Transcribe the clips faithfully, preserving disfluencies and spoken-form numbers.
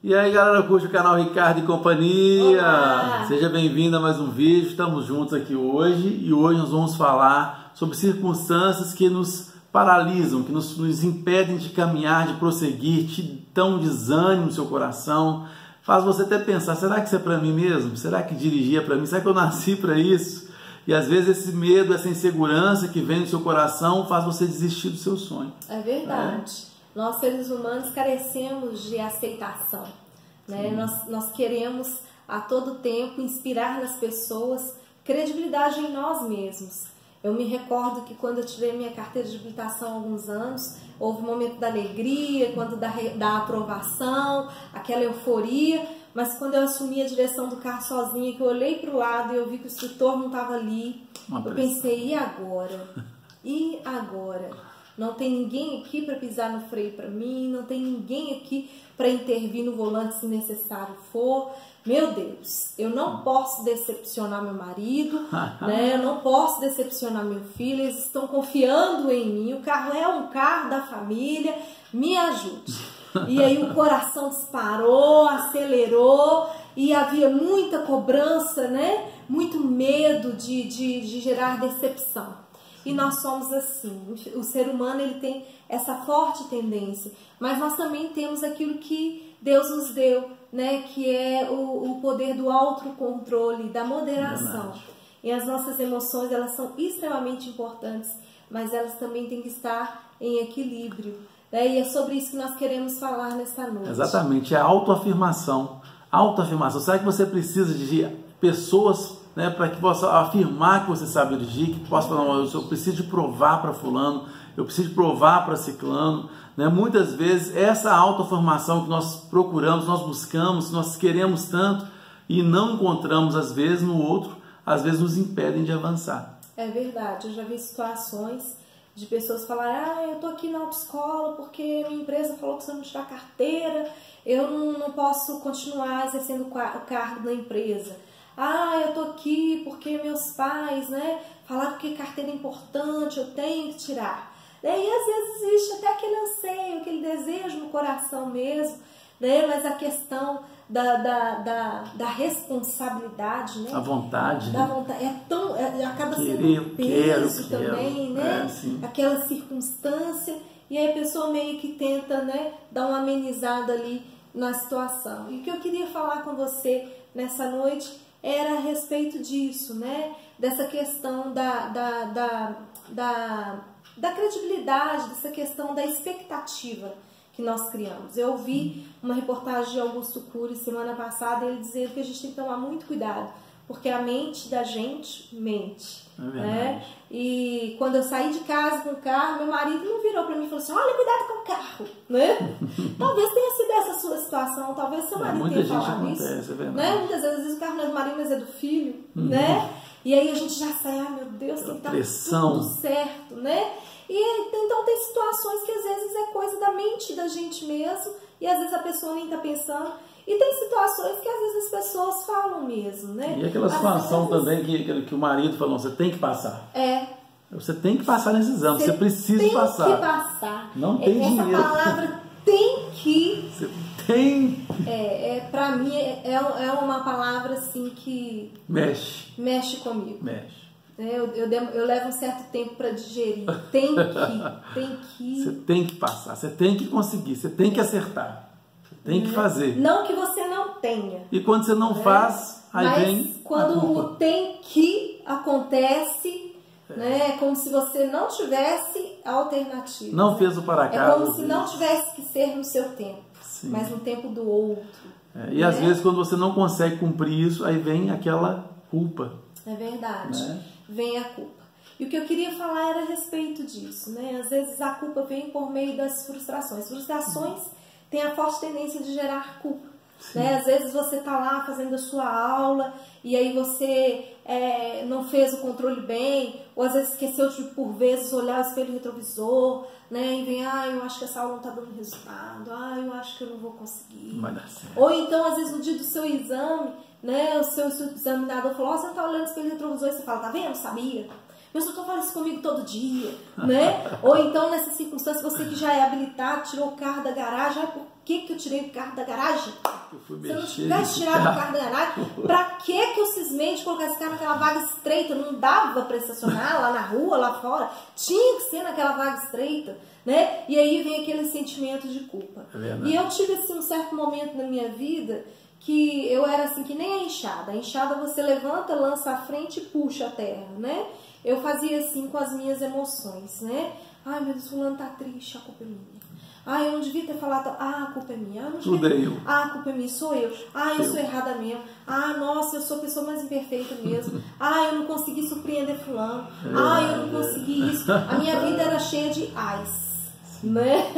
E aí galera, curte o canal Ricardo e Companhia. Olá. Seja bem-vindo a mais um vídeo, estamos juntos aqui hoje e hoje nós vamos falar sobre circunstâncias que nos paralisam, que nos, nos impedem de caminhar, de prosseguir, te dão desânimo no seu coração, faz você até pensar, será que isso é para mim mesmo? Será que dirigir é para mim? Será que eu nasci para isso? E às vezes esse medo, essa insegurança que vem no seu coração faz você desistir do seu sonho. É verdade. É. Nós, seres humanos, carecemos de aceitação. Né? Nós, nós queremos, a todo tempo, inspirar nas pessoas credibilidade em nós mesmos. Eu me recordo que quando eu tirei minha carteira de habilitação há alguns anos, houve um momento da alegria, quando da, da aprovação, aquela euforia, mas quando eu assumi a direção do carro sozinha, que eu olhei para o lado e eu vi que o instrutor não estava ali, eu pensei, e agora? E agora? Não tem ninguém aqui para pisar no freio para mim, não tem ninguém aqui para intervir no volante se necessário for. Meu Deus, eu não posso decepcionar meu marido, né? Eu não posso decepcionar meu filho, eles estão confiando em mim, o carro é um carro da família, me ajude. E aí o coração disparou, acelerou e havia muita cobrança, né? Muito medo de, de, de gerar decepção. E nós somos assim, o ser humano ele tem essa forte tendência, mas nós também temos aquilo que Deus nos deu, né? Que é o, o poder do autocontrole, da moderação. Verdade. E as nossas emoções, elas são extremamente importantes, mas elas também têm que estar em equilíbrio. Né? E é sobre isso que nós queremos falar nesta noite. Exatamente, é a autoafirmação. Autoafirmação. Será que você precisa de pessoas, né, para que possa afirmar que você sabe dirigir, que possa falar, eu preciso de provar para fulano, eu preciso de provar para ciclano, né? Muitas vezes essa autoafirmação que nós procuramos, nós buscamos, nós queremos tanto e não encontramos às vezes no outro, às vezes nos impedem de avançar. É verdade, eu já vi situações de pessoas falarem, ah, eu tô aqui na autoescola porque minha empresa falou que se eu não tirar carteira, eu não, não posso continuar exercendo o cargo da empresa. Ah, eu tô aqui porque meus pais, né, falaram que carteira é importante, eu tenho que tirar. E aí, às vezes, existe até aquele anseio, aquele desejo no coração mesmo, né, mas a questão da, da, da, da responsabilidade, né? A vontade. Da vontade, é tão, é, acaba querer, sendo um peso quero, também, quero. né? É, aquela circunstância, e aí a pessoa meio que tenta, né, dar uma amenizada ali na situação. E o que eu queria falar com você nessa noite era a respeito disso, né? Dessa questão da, da, da, da, da credibilidade, dessa questão da expectativa que nós criamos. Eu ouvi uma reportagem de Augusto Cury semana passada, ele dizendo que a gente tem que tomar muito cuidado, porque a mente da gente mente. É né? E quando eu saí de casa com o carro, meu marido não virou para mim e falou assim, olha, cuidado com o carro, né? Talvez tenha sido essa sua situação, talvez seu marido é, tenha gente falado acontece, isso, é né? Muitas vezes o carro não é do marido, mas é do filho, uhum. né? E aí a gente já sai, ah, meu Deus, tem que estar tudo certo, né? E então tem situações que às vezes é coisa da mente da gente mesmo, e às vezes a pessoa nem está pensando. E tem situações que às vezes as pessoas falam mesmo, né? E aquela situação vezes... também que, que o marido falou, você tem que passar. É. Você tem que passar nesse exame, você, você precisa tem passar. Tem que passar. Não tem Essa dinheiro. Essa palavra tem que... Você tem... É, é, pra mim é, é uma palavra assim que... Mexe. Mexe comigo. Mexe. Eu, eu, eu levo um certo tempo para digerir. Tem que, tem que... Você tem que passar, você tem que conseguir, você tem que acertar. Tem que fazer. Não que você não tenha. E quando você não né? faz, aí Mas vem quando o tem que acontece, é. né? É como se você não tivesse alternativa. Não fez o para cá. É como se não tivesse que ser no seu tempo, Sim. mas no tempo do outro. É. E né? às vezes quando você não consegue cumprir isso, aí vem aquela culpa. É verdade. Né? Vem a culpa. E o que eu queria falar era a respeito disso, né? Às vezes a culpa vem por meio das frustrações. Frustrações hum. tem a forte tendência de gerar culpa. Né? Às vezes você está lá fazendo a sua aula e aí você é, não fez o controle bem, ou às vezes esqueceu de, por vezes, olhar o espelho retrovisor, né? E vem, ah, eu acho que essa aula não está dando resultado, ah, eu acho que eu não vou conseguir. Vai dar certo. Ou então, às vezes, no dia do seu exame, né, o seu examinador falou, oh, você não está olhando o espelho retrovisor, e você fala, tá vendo? Sabia. Meu instrutor fala isso comigo todo dia, né? Ou então, nessa circunstância, você que já é habilitado, tirou o carro da garagem, que que eu tirei o carro da garagem? Eu fui Se eu não mexer tivesse nesse tirado o carro. carro da garagem, pra que que eu cismei de colocar esse carro naquela vaga estreita? Não dava para estacionar lá na rua, lá fora. Tinha que ser naquela vaga estreita, né? E aí vem aquele sentimento de culpa. É e eu tive assim um certo momento na minha vida que eu era assim que nem a enxada. A enxada você levanta, lança à frente e puxa a terra, né? Eu fazia assim com as minhas emoções, né? Ai, meu Deus, fulano tá triste, a culpa é minha. Ah, eu não devia ter falado. Ah, a culpa é minha. Ah, não Tudo devia... é eu. Ah, a culpa é minha, sou eu. Ah, eu eu. sou errada mesmo. Ah, nossa, eu sou a pessoa mais imperfeita mesmo. Ah, eu não consegui surpreender fulano. É, ah, eu não consegui isso. A minha vida era cheia de ais, né?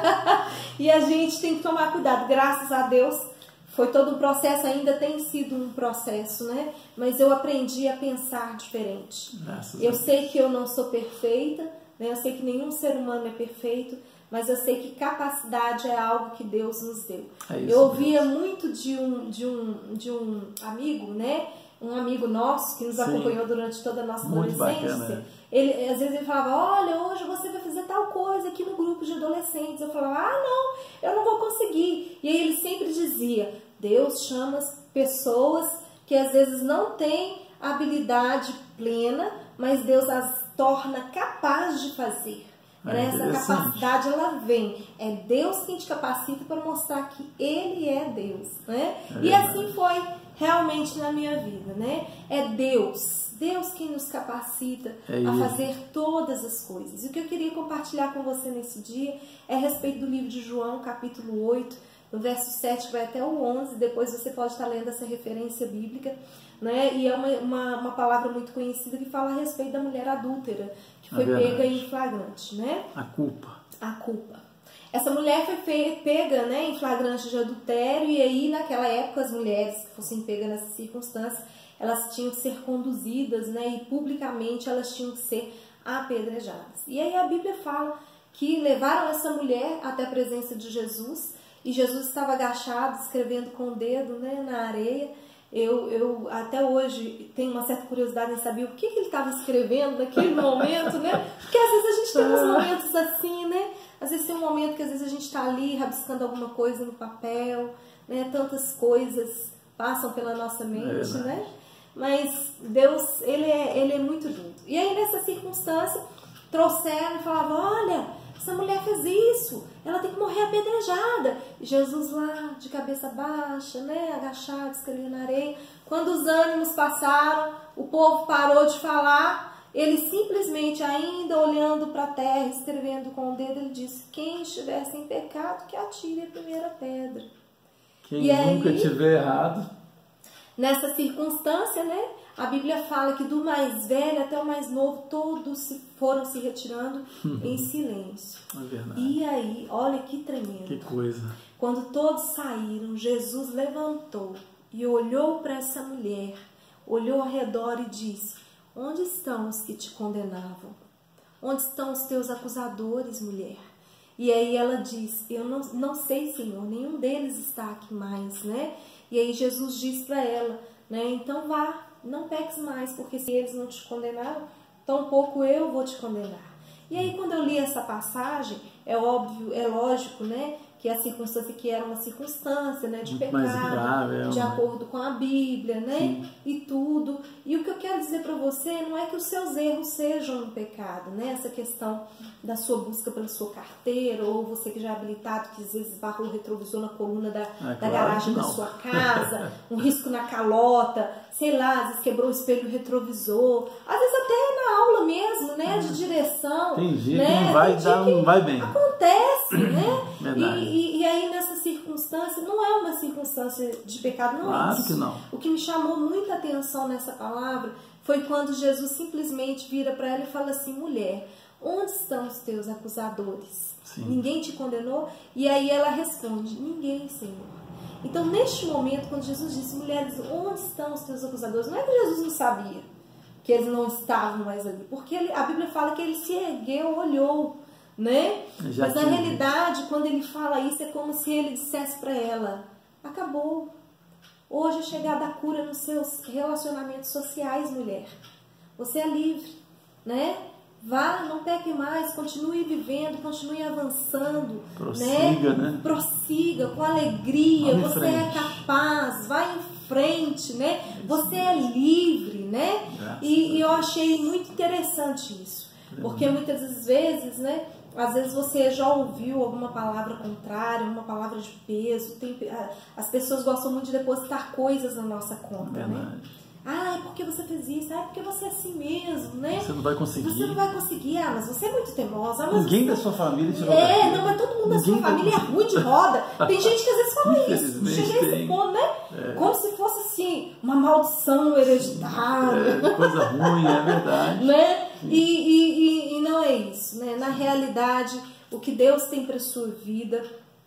E a gente tem que tomar cuidado. Graças a Deus, foi todo um processo, ainda tem sido um processo, né? Mas eu aprendi a pensar diferente. Graças eu a Deus. sei que eu não sou perfeita, né? Eu sei que nenhum ser humano é perfeito, mas eu sei que capacidade é algo que Deus nos deu. É isso, eu ouvia Deus. muito de um, de, um, de um amigo, né? Um amigo nosso que nos Sim. acompanhou durante toda a nossa Muito adolescência. Bacana, ele, às vezes ele falava, olha, hoje você vai fazer tal coisa aqui no grupo de adolescentes. Eu falava, ah, não, eu não vou conseguir. E aí ele sempre dizia, Deus chama pessoas que às vezes não têm habilidade plena, mas Deus as torna capazes de fazer. É Essa capacidade, ela vem. É Deus quem te capacita para mostrar que Ele é Deus, né? É e assim foi realmente na minha vida, né? É Deus, Deus quem nos capacita é a isso. fazer todas as coisas. E o que eu queria compartilhar com você nesse dia é a respeito do livro de João, capítulo oito, no verso sete, vai até o onze. Depois você pode estar lendo essa referência bíblica, né? E é uma, uma, uma palavra muito conhecida que fala a respeito da mulher adúltera, que foi é pega em flagrante, né? A culpa. A culpa. Essa mulher foi pega, né, em flagrante de adultério, e aí naquela época as mulheres que fossem pegas nessa circunstância, elas tinham que ser conduzidas, né, e publicamente elas tinham que ser apedrejadas. E aí a Bíblia fala que levaram essa mulher até a presença de Jesus, e Jesus estava agachado, escrevendo com o dedo, né, na areia. Eu, eu até hoje tenho uma certa curiosidade em saber o que, que ele estava escrevendo naquele momento, né? Porque às vezes a gente tem uns momentos assim, né? Às vezes tem um momento que às vezes a gente está ali rabiscando alguma coisa no papel, né? Tantas coisas passam pela nossa mente, é né? Mas Deus, ele é, ele é muito lindo. E aí nessa circunstância, trouxeram e falavam, olha, essa mulher fez isso, ela tem que morrer apedrejada. E Jesus lá, de cabeça baixa, né, agachado, escrevendo na areia. Quando os ânimos passaram, o povo parou de falar, ele simplesmente, ainda olhando para a terra, escrevendo com o dedo, ele disse, quem estiver sem pecado, que atire a primeira pedra. Quem e nunca aí, tiver errado. Nessa circunstância, né, a Bíblia fala que do mais velho até o mais novo, todos se foram se retirando em silêncio. É verdade. E aí, olha que tremendo. Que coisa. Quando todos saíram, Jesus levantou e olhou para essa mulher, olhou ao redor e disse, onde estão os que te condenavam? Onde estão os teus acusadores, mulher? E aí ela diz, eu não, não sei, Senhor, nenhum deles está aqui mais, né? E aí Jesus diz para ela, né, então vá, não peques mais, porque se eles não te condenaram, tampouco eu vou te condenar. E aí quando eu li essa passagem, é óbvio, é lógico, né, que a circunstância que era uma circunstância, né, de Muito pecado, mais grave, é de uma... acordo com a Bíblia, né, Sim. e tudo. E o que eu quero dizer para você não é que os seus erros sejam um pecado, né, essa questão da sua busca pela sua carteira, ou você que já é habilitado, que às vezes barrou o retrovisor na coluna da, é, da claro garagem da sua casa, um risco na calota, sei lá, às vezes quebrou o espelho retrovisor, às vezes até na aula mesmo, né, de direção. Tem dia né? que não vai, Tem dia dar, que não vai bem. Acontece, né? Verdade. E, e, e aí nessa circunstância, não é uma circunstância de pecado, não claro é isso. que não. O que me chamou muita atenção nessa palavra foi quando Jesus simplesmente vira para ela e fala assim, mulher, onde estão os teus acusadores? Sim. Ninguém te condenou? E aí ela responde, ninguém, Senhor. Então, neste momento, quando Jesus disse, mulheres, onde estão os teus acusadores? Não é que Jesus não sabia que eles não estavam mais ali, porque ele, a Bíblia fala que ele se ergueu, olhou, né? Já Mas na tive. realidade, quando ele fala isso, é como se ele dissesse para ela, acabou. Hoje é chegada a cura nos seus relacionamentos sociais, mulher. Você é livre, né? Vá, não peque mais, continue vivendo, continue avançando. Prossiga, né? né? Prossiga com alegria, Vamos em você frente. é capaz, vai em frente, né? Você é livre, né? E, e eu achei muito interessante isso, porque muitas das vezes, né? Às vezes você já ouviu alguma palavra contrária, uma palavra de peso. Tem, as pessoas gostam muito de depositar coisas na nossa conta, é né? Ah, é porque você fez isso, ah, é porque você é assim mesmo, né? Você não vai conseguir. Você não vai conseguir, ah, mas você é muito teimosa. Mas Ninguém você... da sua família tirou É, carteira. não, mas todo mundo da Ninguém sua família é ruim de roda. Tem gente que às vezes fala isso. Chega a esse ponto, né? É. Como se fosse assim, uma maldição hereditária. É, coisa ruim, é verdade. né? E, e, e, e não é isso, né? Na realidade, o que Deus tem para sua vida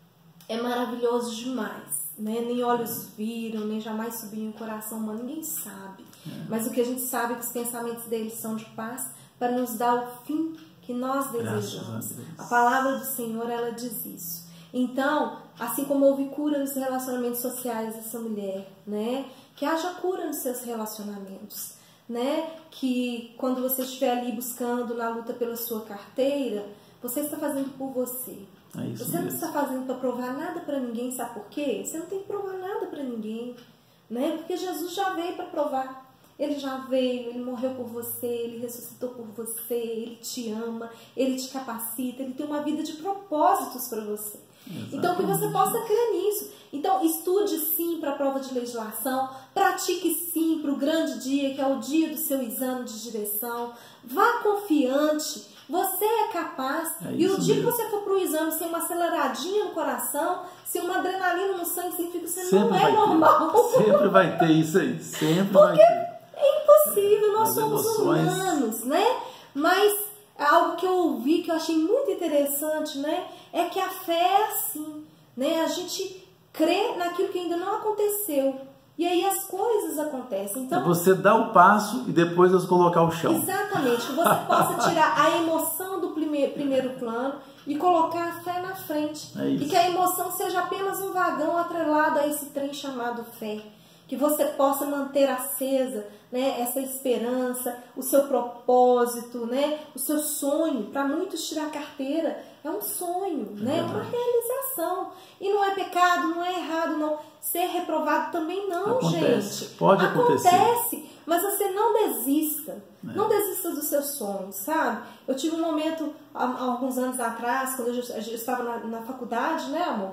é maravilhoso demais. Né? Nem olhos viram, nem jamais subiu em coração humano, ninguém sabe. É. Mas o que a gente sabe é que os pensamentos deles são de paz para nos dar o fim que nós desejamos. A, a palavra do Senhor, ela diz isso. Então, assim como houve cura nos relacionamentos sociais dessa mulher, né? Que haja cura nos seus relacionamentos, né? Que quando você estiver ali buscando na luta pela sua carteira, você está fazendo por você. É isso você não mesmo. está fazendo para provar nada para ninguém, sabe por quê? Você não tem que provar nada para ninguém, né? Porque Jesus já veio para provar. Ele já veio, ele morreu por você, ele ressuscitou por você, ele te ama, ele te capacita, ele tem uma vida de propósitos para você. Exatamente. Então, que você possa crer nisso. Então, estude sim para a prova de legislação, pratique sim para o grande dia, que é o dia do seu exame de direção. Vá confiante. Você é capaz, é e o dia mesmo. Que você for para o exame sem uma aceleradinha no coração, sem uma adrenalina no sangue, significa que você sempre não é normal. Ter. Sempre vai ter isso aí, sempre Porque vai ter. É impossível, nós As somos emoções... humanos, né? Mas algo que eu ouvi, que eu achei muito interessante, né? É que a fé é assim, né? A gente crê naquilo que ainda não aconteceu. E aí as coisas acontecem. Então, é você dar o passo e depois você colocar o chão. Exatamente. Que você possa tirar a emoção do primeiro, primeiro plano e colocar a fé na frente. É isso. E que a emoção seja apenas um vagão atrelado a esse trem chamado fé. Que você possa manter acesa, né, essa esperança, o seu propósito, né, o seu sonho. Para muitos, tirar a carteira é um sonho, é né, uma realização. E não é pecado, não é errado, não. Ser reprovado também não, acontece. gente. Pode Acontece, acontecer. Mas você não desista. É. Não desista dos seus sonhos, sabe? Eu tive um momento, há, há alguns anos atrás, quando eu, eu estava na, na faculdade, né, amor?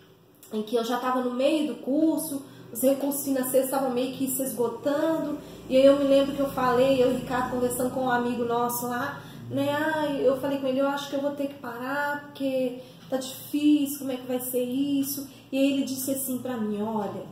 Em que eu já estava no meio do curso, os recursos financeiros estavam meio que se esgotando. E aí eu me lembro que eu falei, eu e o Ricardo conversando com um amigo nosso lá, né? Ah, eu falei com ele, eu acho que eu vou ter que parar, porque tá difícil, como é que vai ser isso? E aí ele disse assim pra mim, olha,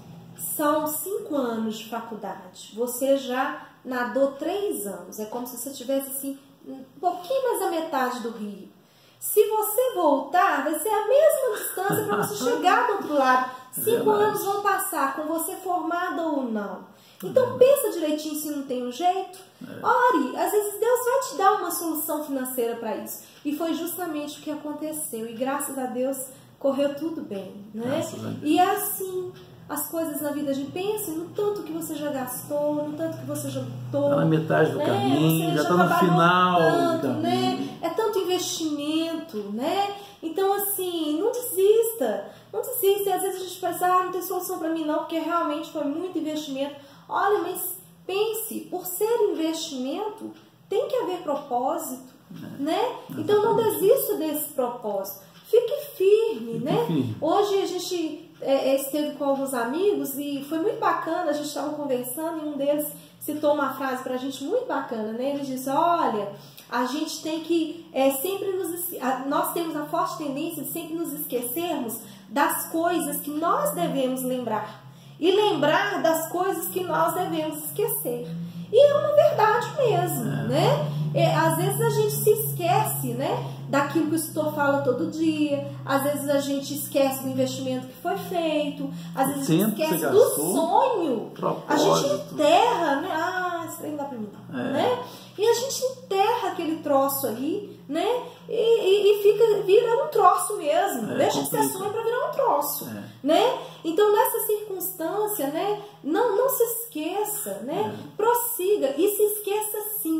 são cinco anos de faculdade, você já nadou três anos, é como se você tivesse assim, um pouquinho mais da metade do rio. Se você voltar, vai ser a mesma distância para você chegar do outro lado. Cinco Verdade. anos vão passar, com você formada ou não. Então pensa direitinho se não tem um jeito. É. Ore, às vezes Deus vai te dar uma solução financeira para isso. E foi justamente o que aconteceu. E graças a Deus correu tudo bem, né? E é assim as coisas na vida. A gente pensa no tanto que você já gastou, no tanto que você já lutou. Está na metade do né? caminho, Você já está no final tanto, do caminho. Né? É tanto investimento, né? Então assim, não desista. Não desista. E às vezes a gente pensa, ah, não tem solução para mim não, porque realmente foi muito investimento. Olha, mas pense, por ser investimento, tem que haver propósito, é, né? Então não desista desse propósito. Fique firme, Fique né? Firme. Hoje a gente é, esteve com alguns amigos e foi muito bacana, a gente estava conversando e um deles citou uma frase pra gente muito bacana, né? Ele disse, olha, a gente tem que é, sempre nos... Nós temos a forte tendência de sempre nos esquecermos das coisas que nós devemos lembrar. E lembrar das coisas que nós devemos esquecer. E é uma verdade mesmo, é. né? É, às vezes a gente se esquece, né? Daquilo que o pastor fala todo dia. Às vezes a gente esquece do investimento que foi feito. Às vezes a gente esquece do sonho. Propósito. A gente enterra, né? Ah, isso aí não dá pra mim não, é. né? E a gente enterra aquele troço aí, né? E, e, e fica, vira um troço mesmo. É, Deixa de ser sonho para virar um troço, é. né? Então, nessa circunstância, né? Não, não se esqueça, né? É. Prossiga e se esqueça sim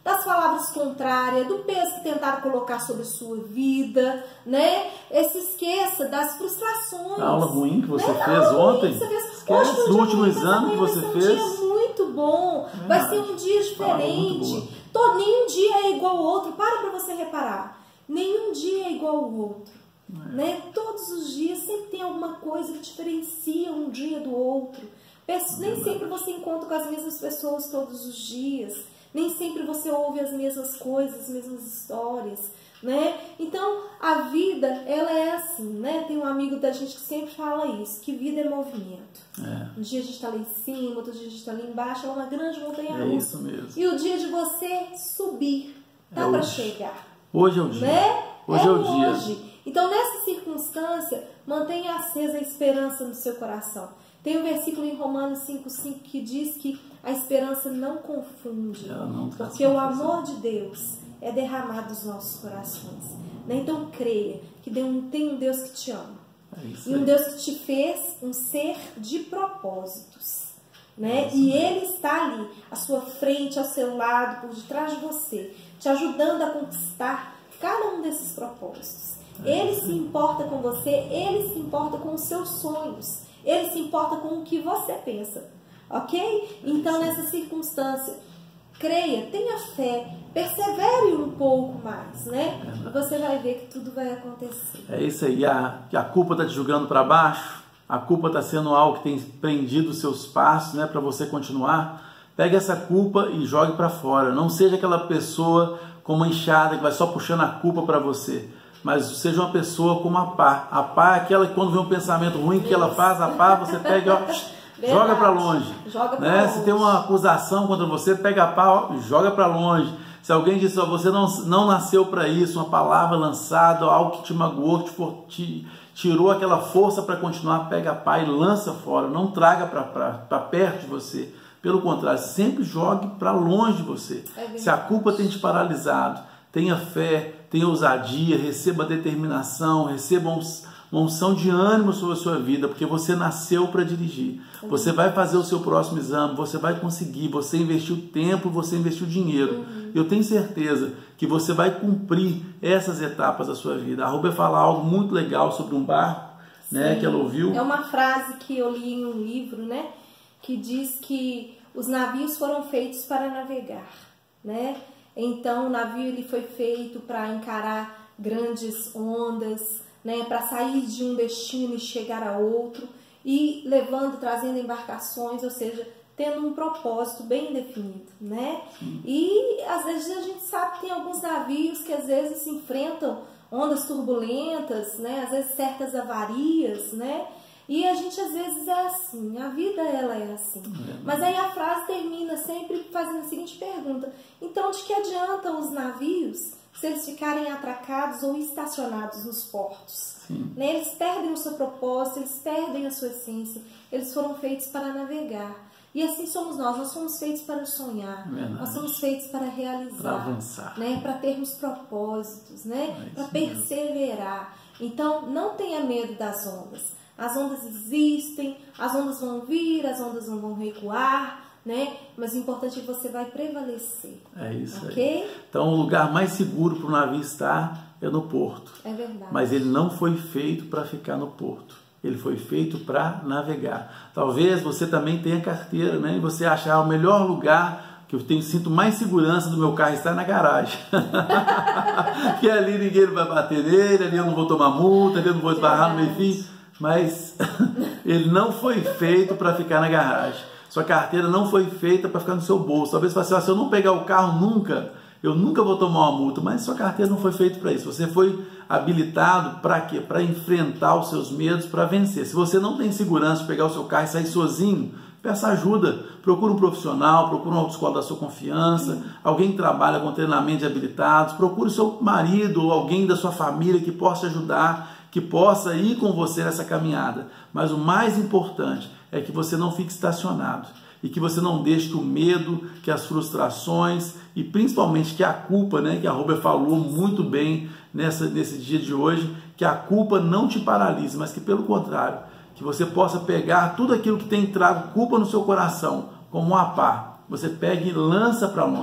das palavras contrárias, do peso que tentaram colocar sobre a sua vida, né? E se esqueça das frustrações. A aula ruim que você né? fez ontem. Ruim, você fez... Esquece Hoje, do último ruim, exame que você vai fez. Vai ser um dia muito bom, é, vai ser um dia diferente. Todo, nenhum dia é igual ao outro. Para para você reparar. Nenhum dia é igual ao outro. É. Né? Todos os dias sempre tem alguma coisa que diferencia um dia do outro. Nem sempre você encontra com as mesmas pessoas todos os dias. Nem sempre você ouve as mesmas coisas, as mesmas histórias, né? Então, a vida, ela é assim, né? Tem um amigo da gente que sempre fala isso, que vida é movimento. É. Um dia a gente está lá em cima, outro dia a gente está lá embaixo, é uma grande montanha-russa. É isso mesmo. E o dia de você subir, tá é para chegar. Hoje é o dia. Né? Hoje é, é o dia. Hoje. Então, nessa circunstância, mantenha acesa a esperança no seu coração. Tem um versículo em Romanos cinco, cinco que diz que a esperança não confunde, não porque o amor de Deus é derramado nos nossos corações. Então creia que tem um Deus que te ama. É e um aí. Deus que te fez um ser de propósitos. Né? É e Ele está ali, à sua frente, ao seu lado, por detrás de você, te ajudando a conquistar cada um desses propósitos. É Ele se importa com você, Ele se importa com os seus sonhos. Ele se importa com o que você pensa, ok? Então, nessa circunstância, creia, tenha fé, persevere um pouco mais, né? E você vai ver que tudo vai acontecer. É isso aí. A, a culpa está te jogando para baixo, a culpa está sendo algo que tem prendido os seus passos, né? Para você continuar. Pegue essa culpa e jogue para fora. Não seja aquela pessoa com uma enxada que vai só puxando a culpa para você. Mas seja uma pessoa como a pá. A pá é aquela que quando vê um pensamento ruim que ela faz, a pá você pega e ó, joga para longe. Joga né? longe. Se tem uma acusação contra você, pega a pá, ó, joga para longe. Se alguém disse, ó, você não, não nasceu para isso, uma palavra lançada, algo que te magoou, que te, te tirou aquela força para continuar, pega a pá e lança fora. Não traga para perto de você. Pelo contrário, sempre jogue para longe de você. É Se a culpa tem te paralisado, tenha fé, tenha ousadia, receba determinação, receba uma unção de ânimo sobre a sua vida, porque você nasceu para dirigir. Você vai fazer o seu próximo exame, você vai conseguir, você investiu tempo, você investiu dinheiro. Uhum. Eu tenho certeza que você vai cumprir essas etapas da sua vida. A Rubia fala algo muito legal sobre um barco, né, que ela ouviu. É uma frase que eu li em um livro, né, que diz que os navios foram feitos para navegar, né? Então, o navio ele foi feito para encarar grandes ondas, né, para sair de um destino e chegar a outro, e levando, trazendo embarcações, ou seja, tendo um propósito bem definido, né? Sim. E às vezes a gente sabe que tem alguns navios que às vezes se enfrentam ondas turbulentas, né? Às vezes certas avarias, né? E a gente às vezes é assim, a vida ela é assim. É, mas aí a frase termina sempre fazendo a seguinte pergunta: então de que adiantam os navios se eles ficarem atracados ou estacionados nos portos? Né? Eles perdem o seu propósito, eles perdem a sua essência, eles foram feitos para navegar. E assim somos nós, nós somos feitos para sonhar, Verdade. Nós somos feitos para realizar, para avançar, né? Para termos propósitos, né? É para perseverar. Então não tenha medo das ondas. As ondas existem, as ondas vão vir, as ondas não vão recuar, né? Mas o importante é que você vai prevalecer. É isso okay? aí. Então o lugar mais seguro para o navio estar é no porto. É verdade. Mas ele não foi feito para ficar no porto. Ele foi feito para navegar. Talvez você também tenha carteira, né? E você achar o melhor lugar que eu tenho, sinto mais segurança do meu carro está na garagem. Que ali ninguém vai bater nele, ali eu não vou tomar multa, ali eu não vou esbarrar no meio fio. Mas ele não foi feito para ficar na garagem. Sua carteira não foi feita para ficar no seu bolso. Talvez você fale assim, se eu não pegar o carro nunca, eu nunca vou tomar uma multa. Mas sua carteira não foi feita para isso. Você foi habilitado para quê? Para enfrentar os seus medos, para vencer. Se você não tem segurança de pegar o seu carro e sair sozinho, peça ajuda. Procure um profissional, procure uma autoescola da sua confiança, alguém que trabalha com treinamento de habilitados, procure seu marido ou alguém da sua família que possa te ajudar, que possa ir com você nessa caminhada. Mas o mais importante é que você não fique estacionado e que você não deixe que o medo, que as frustrações e principalmente que a culpa, né, que a Rubia falou muito bem nessa, nesse dia de hoje, que a culpa não te paralise, mas que pelo contrário, que você possa pegar tudo aquilo que tem trago culpa no seu coração, como uma pá, você pega e lança para longe.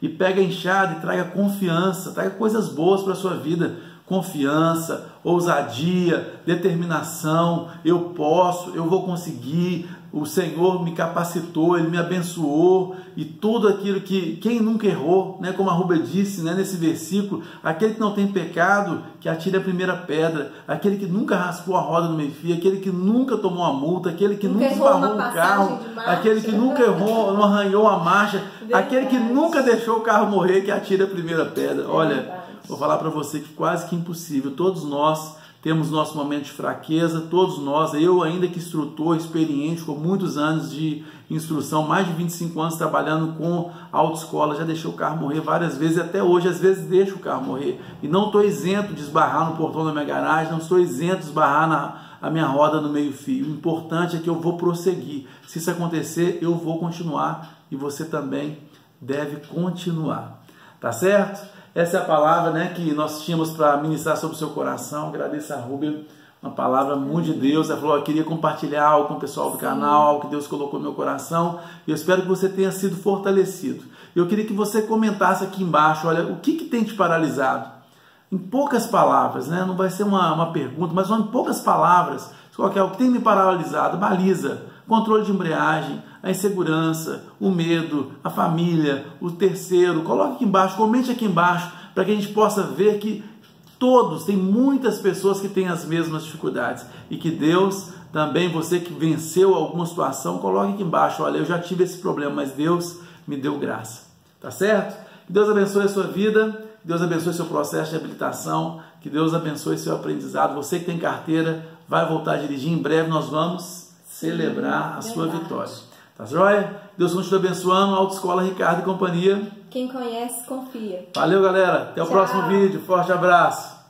e pega a enxada e traga confiança, traga coisas boas para a sua vida. Confiança, ousadia, determinação, eu posso, eu vou conseguir, o Senhor me capacitou, Ele me abençoou, e tudo aquilo que, quem nunca errou, né, como a Rúbia disse, né, nesse versículo, aquele que não tem pecado, que atire a primeira pedra, aquele que nunca raspou a roda no meio-fio, aquele que nunca tomou a multa, aquele que nunca esbarrou um carro, aquele que nunca errou, não arranhou a marcha, verdade. Aquele que nunca deixou o carro morrer, que atire a primeira pedra. Olha, verdade. Vou falar para você que quase que impossível, todos nós temos nosso momento de fraqueza, todos nós, eu ainda que instrutor, experiente, com muitos anos de instrução, mais de vinte e cinco anos trabalhando com autoescola, já deixei o carro morrer várias vezes, e até hoje às vezes deixo o carro morrer, e não estou isento de esbarrar no portão da minha garagem, não estou isento de esbarrar na a minha roda no meio fio. O importante é que eu vou prosseguir, se isso acontecer eu vou continuar, e você também deve continuar, tá certo? Essa é a palavra, né, que nós tínhamos para ministrar sobre o seu coração. Agradeço a Rúbia, uma palavra muito de Deus. Ela falou, eu queria compartilhar algo com o pessoal do Sim. canal, algo que Deus colocou no meu coração. E eu espero que você tenha sido fortalecido. Eu queria que você comentasse aqui embaixo, olha, o que, que tem te paralisado? Em poucas palavras, né, não vai ser uma, uma pergunta, mas em poucas palavras, qualquer, o que tem me paralisado? Baliza, controle de embreagem, a insegurança, o medo, a família, o terceiro. Coloque aqui embaixo, comente aqui embaixo, para que a gente possa ver que todos, tem muitas pessoas que têm as mesmas dificuldades, e que Deus também, você que venceu alguma situação, coloque aqui embaixo, olha, eu já tive esse problema, mas Deus me deu graça, tá certo? Que Deus abençoe a sua vida, que Deus abençoe seu processo de habilitação, que Deus abençoe seu aprendizado. Você que tem carteira, vai voltar a dirigir, em breve nós vamos celebrar a Verdade. Sua vitória. Tá joia? Deus continue abençoando. Autoescola Ricardo e companhia. Quem conhece, confia. Valeu, galera. Até o Tchau. próximo vídeo. Forte abraço.